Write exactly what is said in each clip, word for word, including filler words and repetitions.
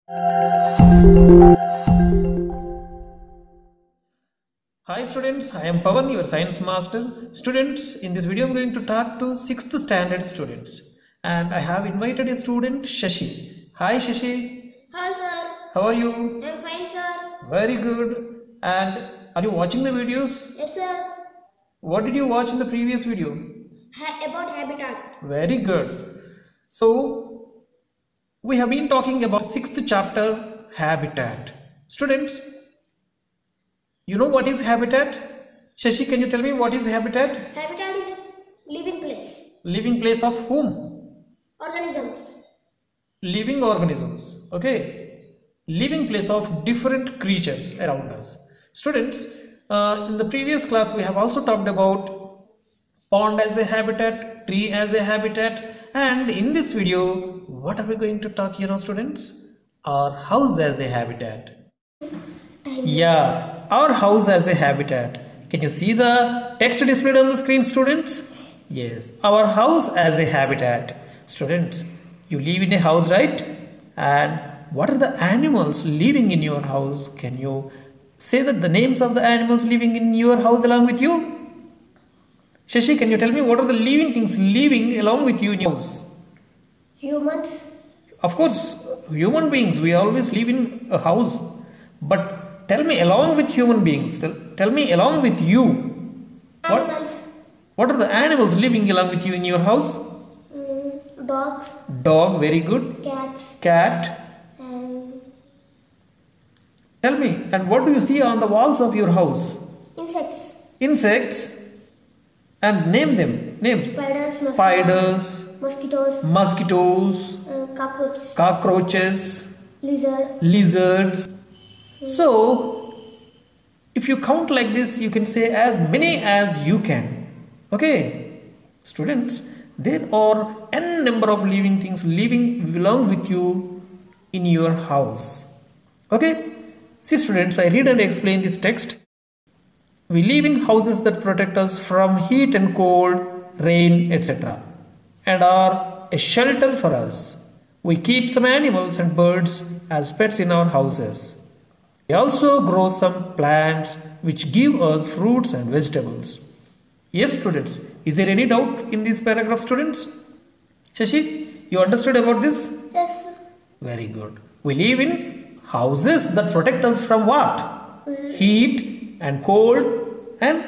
Hi students, I am Pawan, your science master. Students, in this video I am going to talk to sixth standard students, and I have invited a student, Shashi. Hi Shashi. Hi sir. How are you? I am fine sir. Very good. And are you watching the videos? Yes sir. What did you watch in the previous video? Ha about habitat. Very good. So, we have been talking about sixth chapter, habitat. Students, you know what is habitat? Shashi, can you tell me what is habitat? Habitat is a living place. Living place of whom? Organisms. Living organisms. Okay. Living place of different creatures around us. Students, uh, in the previous class we have also talked about pond as a habitat, tree as a habitat, and in this video what are we going to talk, you know students? Our house as a habitat. Yeah, our house as a habitat. Can you see the text displayed on the screen, students? Yes, our house as a habitat. Students, you live in a house, right? And what are the animals living in your house? Can you say that the names of the animals living in your house along with you? Shashi, can you tell me what are the living things living along with you in your house? Humans. Of course, human beings, we always live in a house. But tell me along with human beings, tell, tell me along with you. Animals. What, what are the animals living along with you in your house? Mm, dogs. Dog, very good. Cats. Cat. And Tell me, and what do you see on the walls of your house? insects. Insects. And name them. Name. Spiders. Spiders. Mosquitoes. Mosquitoes. Uh, cockroaches. Cockroaches. Lizard. Lizards. So, if you count like this, you can say as many as you can. Okay, students, there are n number of living things living along with you in your house. Okay, see students, I read and explain this text. We live in houses that protect us from heat and cold, rain, et cetera, and are a shelter for us. We keep some animals and birds as pets in our houses. We also grow some plants which give us fruits and vegetables. Yes, students. Is there any doubt in this paragraph, students? Shashi, you understood about this? Yes. Very good. We live in houses that protect us from what? Heat and cold and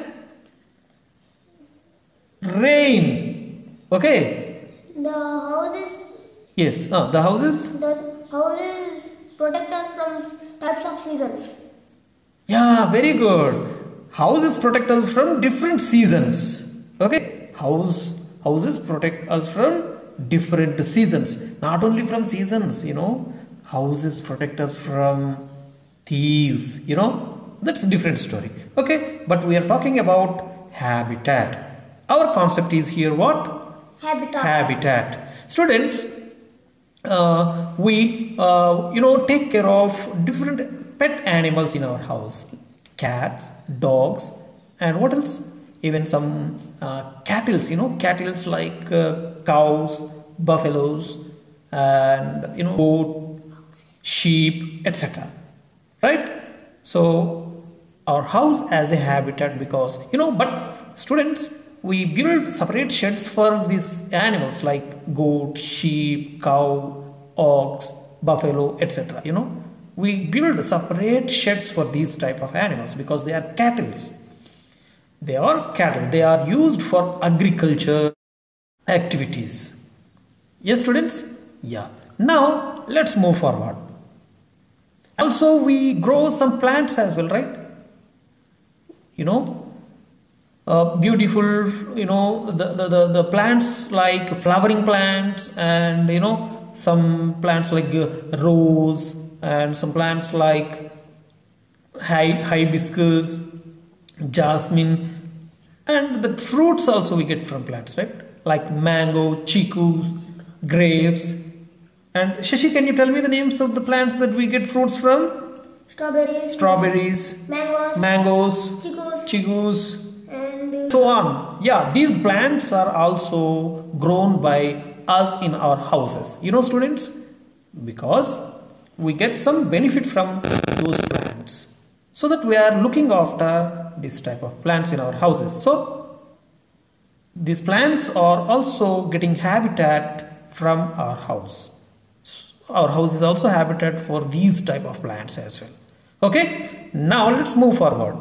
rain. Okay? The houses. Yes. Uh, the houses? The houses protect us from types of seasons. Yeah, very good. Houses protect us from different seasons. Okay? House houses protect us from different seasons. Not only from seasons, you know. Houses protect us from thieves, you know. That's a different story. Okay? But we are talking about habitat. Our concept is here what? Habitat. Habitat. Students, uh, we uh, you know take care of different pet animals in our house. Cats, dogs, and what else? Even some uh, cattle, you know, cattle like uh, cows, buffaloes, and you know, goat, sheep, et cetera. Right? So our house as a habitat, because you know, but students, we build separate sheds for these animals like goat, sheep, cow, ox, buffalo, et cetera. You know. We build separate sheds for these type of animals because they are cattle. They are cattle. They are used for agriculture activities. Yes, students? Yeah. Now, let's move forward. Also, we grow some plants as well, right? You know, uh, beautiful, you know, the, the, the, the plants like flowering plants and, you know, some plants like uh, rose, and some plants like hibiscus, jasmine, and the fruits also we get from plants, right? Like mango, chiku, grapes. And Shashi, can you tell me the names of the plants that we get fruits from? Strawberries. Strawberries. Mangoes. Mangoes. Chicus. Chikus. And so on. Yeah, these plants are also grown by us in our houses. You know, students, because we get some benefit from those plants, so that we are looking after this type of plants in our houses. So these plants are also getting habitat from our house. Our house is also habitat for these type of plants as well. Okay, now let's move forward.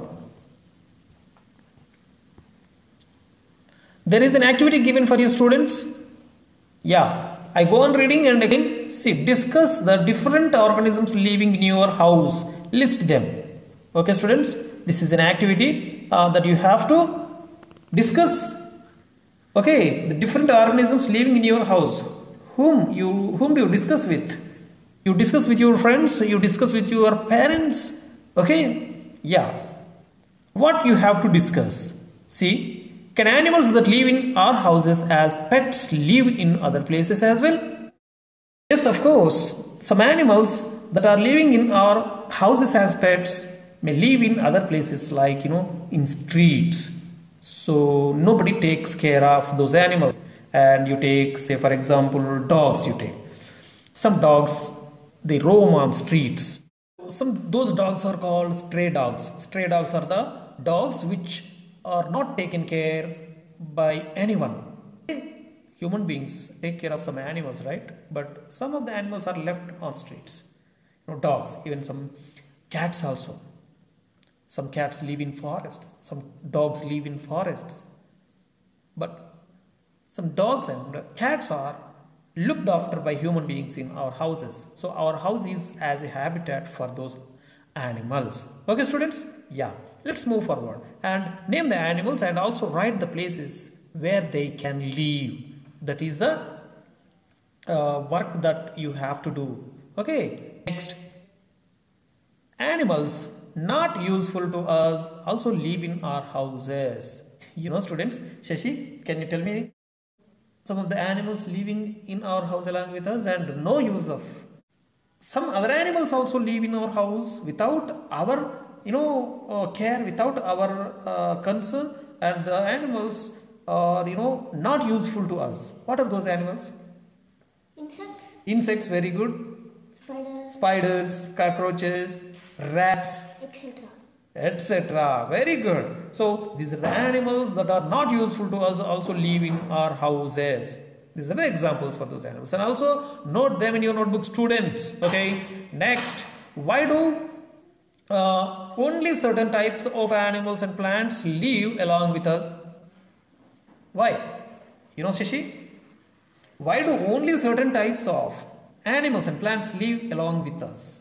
There is an activity given for you students. Yeah, I go on reading and again see, discuss the different organisms living in your house. List them. Okay, students, this is an activity uh, that you have to discuss. Okay, the different organisms living in your house. Whom you whom do you discuss with? You discuss with your friends. You discuss with your parents. Okay, yeah. What you have to discuss? See. Can animals that live in our houses as pets live in other places as well? Yes, of course. Some animals that are living in our houses as pets may live in other places, like, you know, in streets. So nobody takes care of those animals. And you take, say for example, dogs you take. Some dogs, they roam on streets. Some those dogs are called stray dogs. Stray dogs are the dogs which are not taken care by anyone. Human beings take care of some animals, right? But some of the animals are left on streets. You know, dogs, even some cats also. Some cats live in forests. Some dogs live in forests. But some dogs and cats are looked after by human beings in our houses. So our house is as a habitat for those animals. Okay, students? Yeah. Let's move forward and name the animals and also write the places where they can live. That is the uh, work that you have to do. Okay. Next, animals not useful to us also live in our houses. You know, students, Shashi, can you tell me some of the animals living in our house along with us and no use of? Some other animals also live in our house without our you know uh, care, without our uh, concern, and the animals are, you know, not useful to us. What are those animals? Insects. Insects, very good. Spiders. Spiders, cockroaches, rats, etc. etc. Very good. So these are the animals that are not useful to us also live in our houses. These are the examples for those animals, and also note them in your notebook, students. Okay. Next, why do uh, only certain types of animals and plants live along with us? Why? You know, Shashi? Why do only certain types of animals and plants live along with us?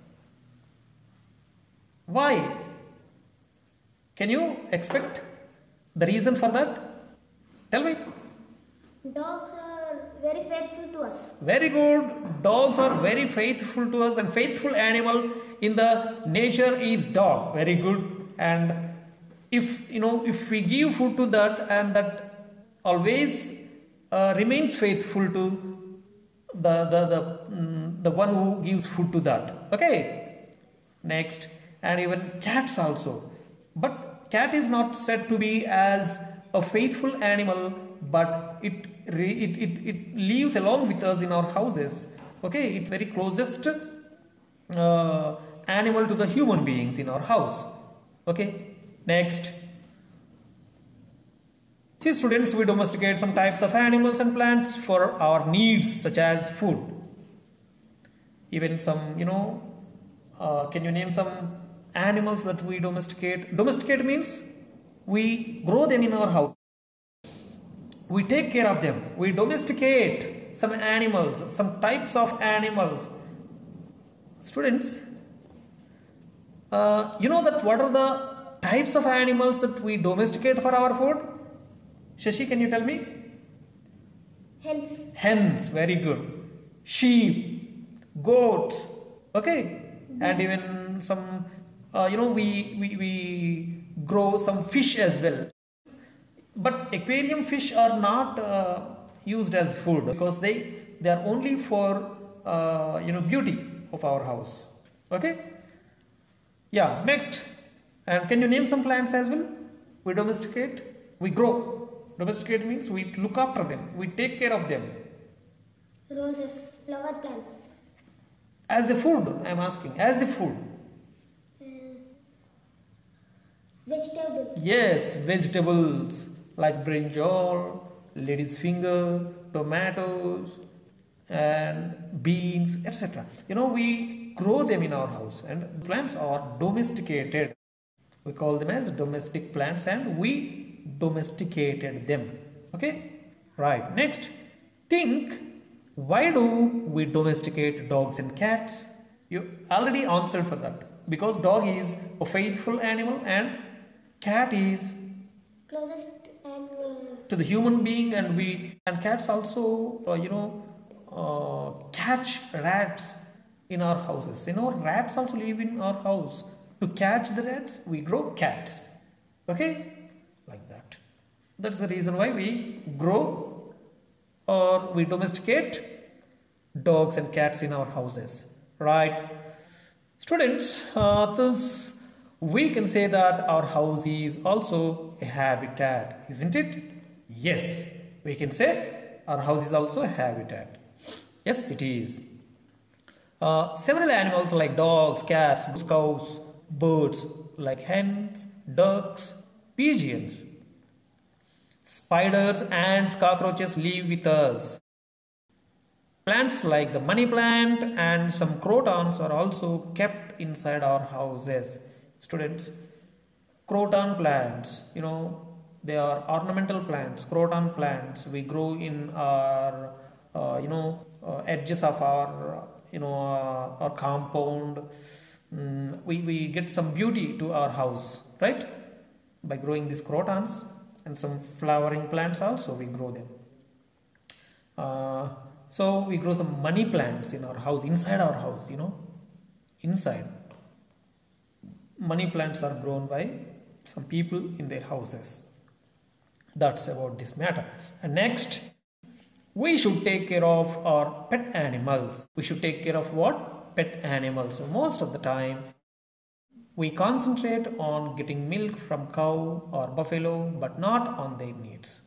Why? Can you expect the reason for that? Tell me. Dogs are very faithful to us. Very good. Dogs are very faithful to us, and faithful animal in the nature is dog. Very good. And if, you know, if we give food to that, and that always uh, remains faithful to the the the, mm, the one who gives food to that. Okay. Next, and even cats also. But cat is not said to be as a faithful animal, but it it it, it lives along with us in our houses. Okay, it's very closest uh, animal to the human beings in our house. Okay. Next, see, students, we domesticate some types of animals and plants for our needs, such as food. Even some, you know, uh, can you name some animals that we domesticate? Domesticate means we grow them in our house. We take care of them. We domesticate some animals, some types of animals. Students, uh, you know that what are the types of animals that we domesticate for our food? Shashi, can you tell me? Hens. Hens, very good. Sheep, goats, okay, and even some, uh, you know, we, we, we grow some fish as well. But aquarium fish are not uh, used as food, because they, they are only for, uh, you know, beauty of our house. Okay. Yeah. Next, and can you name some plants as well? We domesticate, we grow. Domesticate means we look after them, we take care of them. Roses, flower plants. As a food, I am asking. As a food. Vegetable. Yes, vegetables like brinjal, lady's finger, tomatoes, and beans, et cetera. You know, we grow them in our house, and plants are domesticated. We call them as domestic plants, and we domesticated them. Okay, right. Next, think, why do we domesticate dogs and cats? You already answered for that, because dog is a faithful animal and cat is Closest animal. to the human being, and we and cats also uh, you know uh, catch rats in our houses. You know, rats also live in our house. To catch the rats, we grow cats. Okay, like that. That's the reason why we grow or we domesticate dogs and cats in our houses, right? Students, uh, this we can say that our house is also a habitat, isn't it? Yes, we can say our house is also a habitat. Yes, it is. Uh, several animals like dogs, cats, cows, birds like hens, ducks, pigeons, spiders, ants, cockroaches live with us. Plants like the money plant and some crotons are also kept inside our houses. Students, croton plants, you know, they are ornamental plants. Croton plants we grow in our, uh, you know, uh, edges of our, you know, uh, our compound. Mm, we, we get some beauty to our house, right? By growing these crotons, and some flowering plants also we grow them. Uh, so we grow some money plants in our house, inside our house, you know, inside. Money plants are grown by some people in their houses. That's about this matter. And next, we should take care of our pet animals. We should take care of what? Pet animals. So most of the time, we concentrate on getting milk from cow or buffalo, but not on their needs.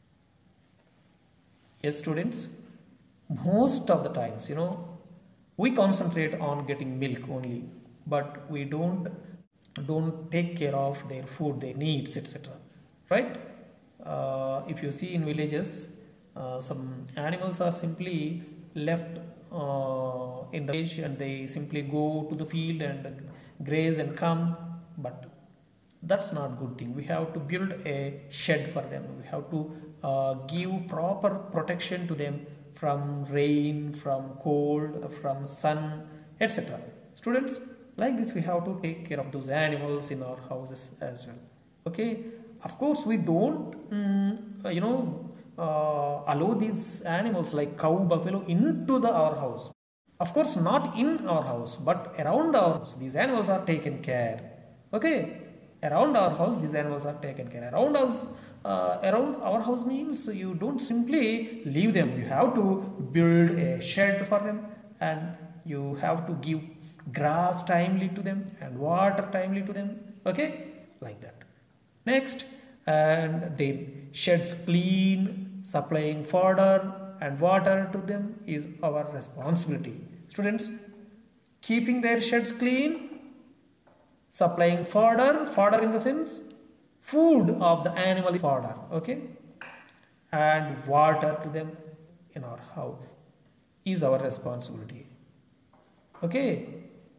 Yes, students, most of the times, you know, we concentrate on getting milk only, but we don't don't take care of their food, their needs, et cetera. Right? Uh, if you see in villages, uh, some animals are simply left uh, in the village, and they simply go to the field and graze and come. But that's not good thing. We have to build a shed for them. We have to uh, give proper protection to them from rain, from cold, from sun, et cetera. Students, like this we have to take care of those animals in our houses as well. Okay, of course we don't um, you know uh, allow these animals like cow, buffalo into the our house. Of course not in our house, but around our house these animals are taken care. Okay, around our house these animals are taken care. Around us uh, around our house means you don't simply leave them. You have to build a shed for them, and you have to give grass timely to them and water timely to them. Okay, like that. Next, and their sheds clean, supplying fodder and water to them is our responsibility. Students, keeping their sheds clean, supplying fodder, fodder in the sense food of the animal fodder, okay, and water to them in our house is our responsibility. Okay.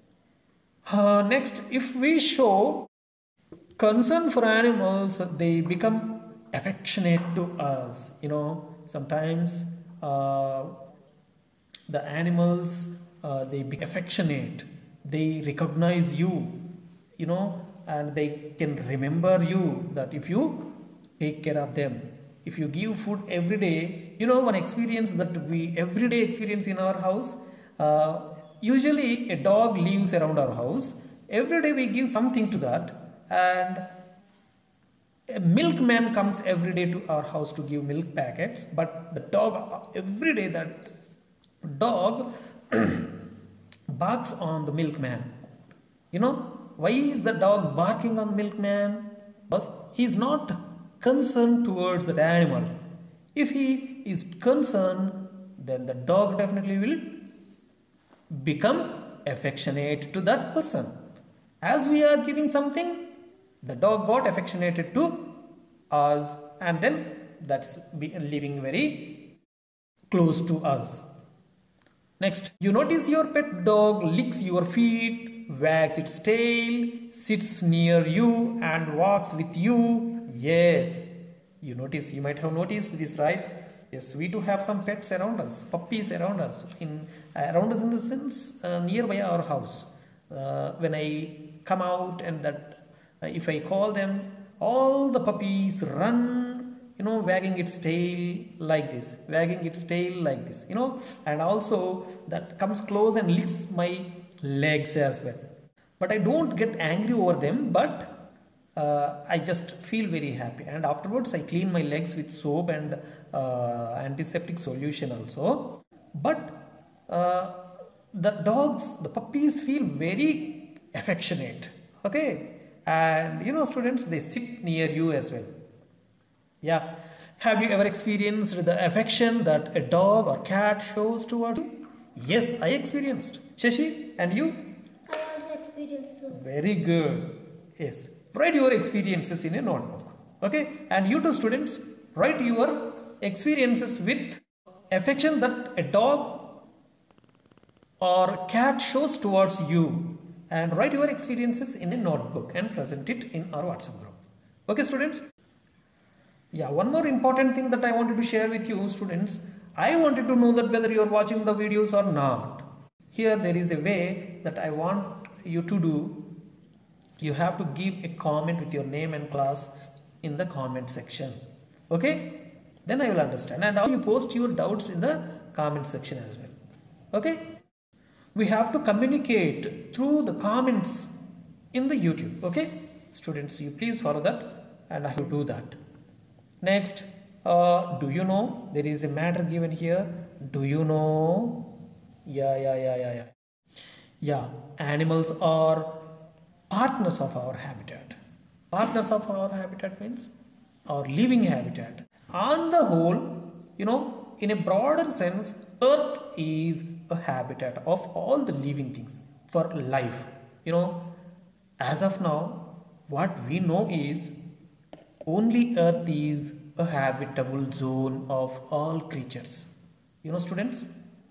Uh, next, if we show concern for animals, they become affectionate to us. You know, sometimes uh, the animals uh, they be affectionate. They recognize you. You know, and they can remember you. That if you take care of them, if you give food every day, you know, one experience that we everyday experience in our house. Uh, Usually a dog lives around our house. Every day we give something to that, and a milkman comes every day to our house to give milk packets. But the dog, every day that dog barks on the milkman. You know, why is the dog barking on the milkman? Because he is not concerned towards that animal. If he is concerned, then the dog definitely will become affectionate to that person. As we are giving something, the dog got affectionated to us, and then that's living very close to us. Next, you notice your pet dog licks your feet, wags its tail, sits near you and walks with you. Yes, you notice, you might have noticed this, right? Yes, we do have some pets around us, puppies around us, in around us in the sense uh, nearby our house. Uh, when I come out and that uh, if I call them, all the puppies run, you know, wagging its tail like this, wagging its tail like this, you know, and also that comes close and licks my legs as well. But I don't get angry over them, but uh, I just feel very happy, and afterwards I clean my legs with soap and uh, antiseptic solution also. But uh, the dogs, the puppies feel very affectionate, okay, and you know, students, they sit near you as well. Yeah, have you ever experienced the affection that a dog or cat shows towards you? Yes, I experienced. Shashi, and you? I also experienced so. Very good. Yes, write your experiences in a notebook, okay, and you too, students, write your experiences with affection that a dog or cat shows towards you, and write your experiences in a notebook and present it in our WhatsApp group. Okay, students? Yeah, one more important thing that I wanted to share with you, students. I wanted to know that whether you are watching the videos or not. Here there is a way that I want you to do. You have to give a comment with your name and class in the comment section. Okay? Then I will understand. And also you post your doubts in the comment section as well. Okay? We have to communicate through the comments in the YouTube. Okay? Students, you please follow that, and I will do that. Next, uh, do you know there is a matter given here? Do you know? Yeah, yeah, yeah, yeah, yeah. Yeah, animals are partners of our habitat. Partners of our habitat means our living habitat. On the whole, you know, in a broader sense, Earth is a habitat of all the living things for life. You know, as of now, what we know is only Earth is a habitable zone of all creatures. You know, students,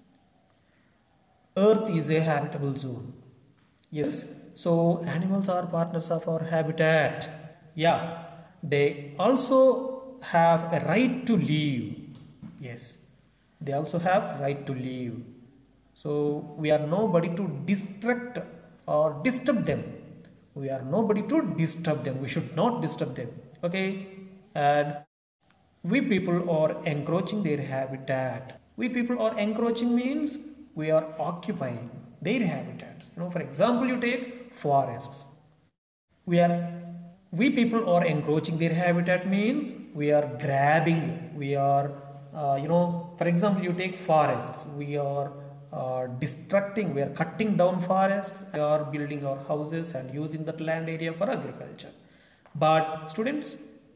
Earth is a habitable zone. Yes, so animals are partners of our habitat. Yeah, they also have a right to live. Yes, they also have right to live. So we are nobody to distract or disturb them. We are nobody to disturb them. We should not disturb them. Okay, and we people are encroaching their habitat. We people are encroaching means we are occupying their habitats. You know, for example, you take forests. We are we people are encroaching their habitat means we are grabbing. We are uh, you know, for example, you take forests. We are uh, destructing. We are cutting down forests. We are building our houses and using that land area for agriculture. But students,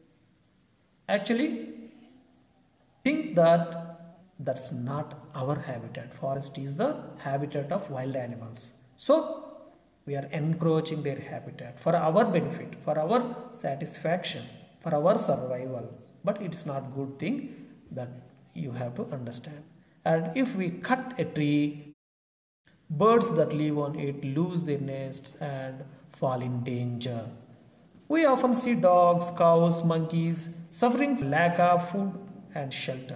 actually think that that's not our habitat. Forest is the habitat of wild animals. So we are encroaching their habitat for our benefit, for our satisfaction, for our survival. But it's not good thing that you have to understand. And if we cut a tree, birds that live on it lose their nests and fall in danger. We often see dogs, cows, monkeys suffering from lack of food and shelter.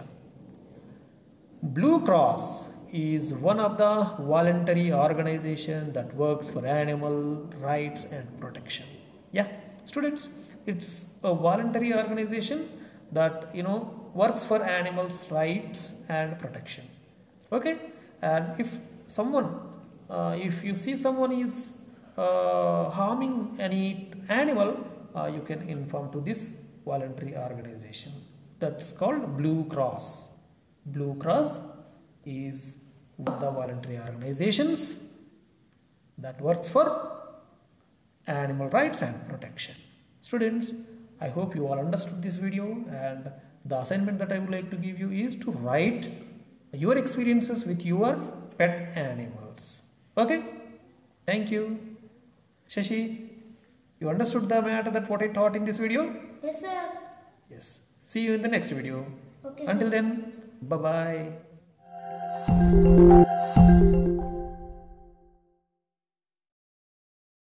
Blue Cross is one of the voluntary organizations that works for animal rights and protection. Yeah, students, it's a voluntary organization that, you know, works for animals' rights and protection. Okay, and if someone, uh, if you see someone is uh, harming any animal, uh, you can inform to this voluntary organization. That's called Blue Cross. Blue Cross is one of the voluntary organizations that works for animal rights and protection. Students, I hope you all understood this video, and the assignment that I would like to give you is to write your experiences with your pet animals. animals. Okay? Thank you. Shashi, you understood the matter that what I taught in this video? Yes, sir. Yes. See you in the next video. Okay, Until sir. then, bye-bye.